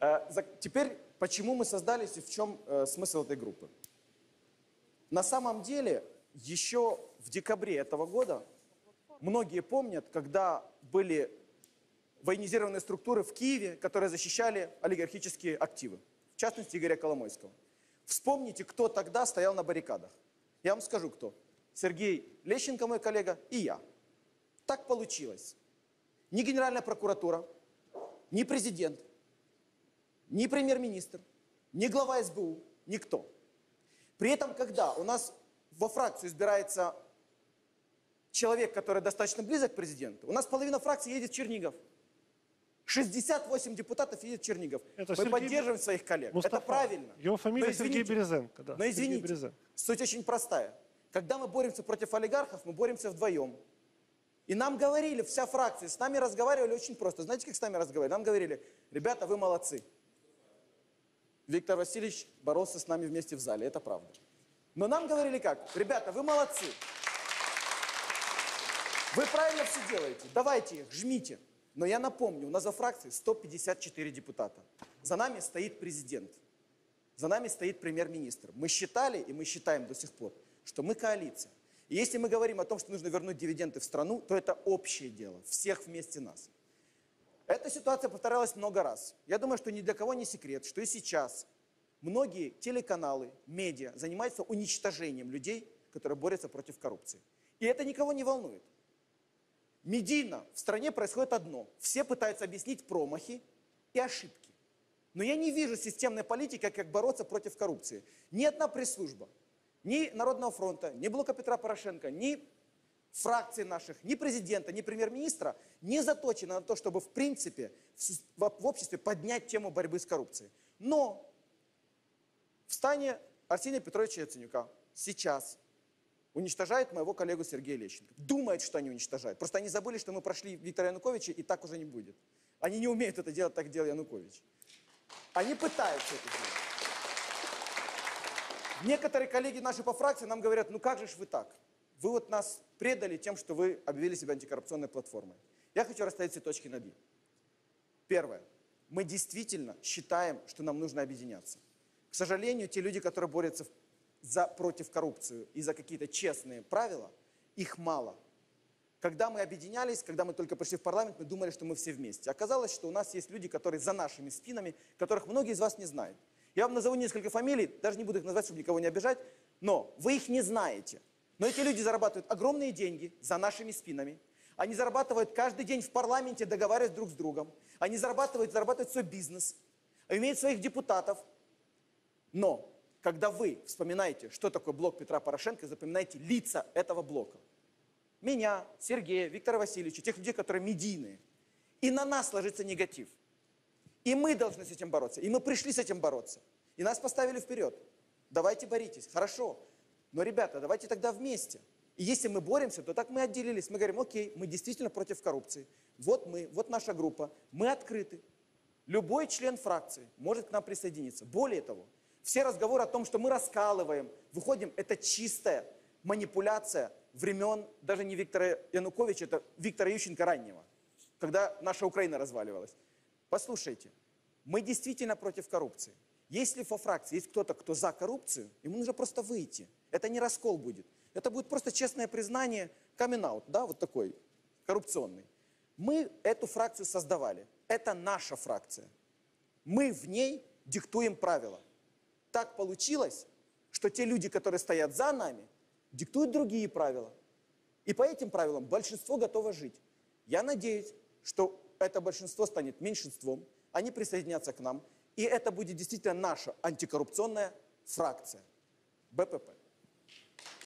Теперь, почему мы создались и в чем смысл этой группы? На самом деле, еще в декабре этого года многие помнят, когда были военизированные структуры в Киеве, которые защищали олигархические активы, в частности Игоря Коломойского. Вспомните, кто тогда стоял на баррикадах. Я вам скажу, кто. Сергей Лещенко, мой коллега, и я. Так получилось. Ни Генеральная прокуратура, ни президент, ни премьер-министр, ни глава СБУ, никто. При этом, когда у нас во фракцию избирается человек, который достаточно близок к президенту, у нас половина фракции едет в Чернигов. 68 депутатов едет в Чернигов. Мы поддерживаем своих коллег. Мустафа. Это правильно. Его фамилия Сергей Березенко. Да. Но извините, суть очень простая. Когда мы боремся против олигархов, мы боремся вдвоем. И нам говорили, вся фракция, с нами разговаривали очень просто. Знаете, как с нами разговаривали? Нам говорили, ребята, вы молодцы. Виктор Васильевич боролся с нами вместе в зале, это правда. Но нам говорили как? Ребята, вы молодцы. Вы правильно все делаете. Давайте их, жмите. Но я напомню, у нас за фракцией 154 депутата. За нами стоит президент. За нами стоит премьер-министр. Мы считали, и мы считаем до сих пор, что мы коалиция. И если мы говорим о том, что нужно вернуть дивиденды в страну, то это общее дело, всех вместе нас. Эта ситуация повторялась много раз. Я думаю, что ни для кого не секрет, что и сейчас многие телеканалы, медиа занимаются уничтожением людей, которые борются против коррупции. И это никого не волнует. Медийно в стране происходит одно. Все пытаются объяснить промахи и ошибки. Но я не вижу системной политики, как бороться против коррупции. Ни одна пресс-служба, ни Народного фронта, ни Блока Петра Порошенко, ни фракций наших, ни президента, ни премьер-министра не заточена на то, чтобы в принципе в обществе поднять тему борьбы с коррупцией. Но в стане Арсения Петровича Яценюка сейчас уничтожает моего коллегу Сергея Лещенко. Думает, что они уничтожают. Просто они забыли, что мы прошли Виктора Януковича, и так уже не будет. Они не умеют это делать, так делал Янукович. Они пытаются это делать. Некоторые коллеги наши по фракции нам говорят, ну как же ж вы так? Вы вот нас предали тем, что вы объявили себя антикоррупционной платформой. Я хочу расставить все точки над «и». Первое. Мы действительно считаем, что нам нужно объединяться. К сожалению, те люди, которые борются против коррупции и за какие-то честные правила, их мало. Когда мы объединялись, когда мы только пришли в парламент, мы думали, что мы все вместе. Оказалось, что у нас есть люди, которые за нашими спинами, которых многие из вас не знают. Я вам назову несколько фамилий, даже не буду их назвать, чтобы никого не обижать, но вы их не знаете. Но эти люди зарабатывают огромные деньги за нашими спинами. Они зарабатывают каждый день в парламенте, договариваясь друг с другом. Они зарабатывают свой бизнес, имеют своих депутатов. Но когда вы вспоминаете, что такое блок Петра Порошенко, запоминайте лица этого блока. Меня, Сергея, Виктора Васильевича, тех людей, которые медийные. И на нас ложится негатив. И мы должны с этим бороться. И мы пришли с этим бороться. И нас поставили вперед. Давайте боритесь. Хорошо. Но, ребята, давайте тогда вместе. И если мы боремся, то так мы отделились. Мы говорим, окей, мы действительно против коррупции. Вот мы, вот наша группа. Мы открыты. Любой член фракции может к нам присоединиться. Более того, все разговоры о том, что мы раскалываем, выходим, это чистая манипуляция времен даже не Виктора Януковича, это Виктора Ющенко раннего, когда наша Украина разваливалась. Послушайте, мы действительно против коррупции. Если во фракции есть кто-то, кто за коррупцию, ему нужно просто выйти. Это не раскол будет. Это будет просто честное признание, камин-аут, да, вот такой, коррупционный. Мы эту фракцию создавали. Это наша фракция. Мы в ней диктуем правила. Так получилось, что те люди, которые стоят за нами, диктуют другие правила. И по этим правилам большинство готово жить. Я надеюсь, что это большинство станет меньшинством, они присоединятся к нам, и это будет действительно наша антикоррупционная фракция БПП.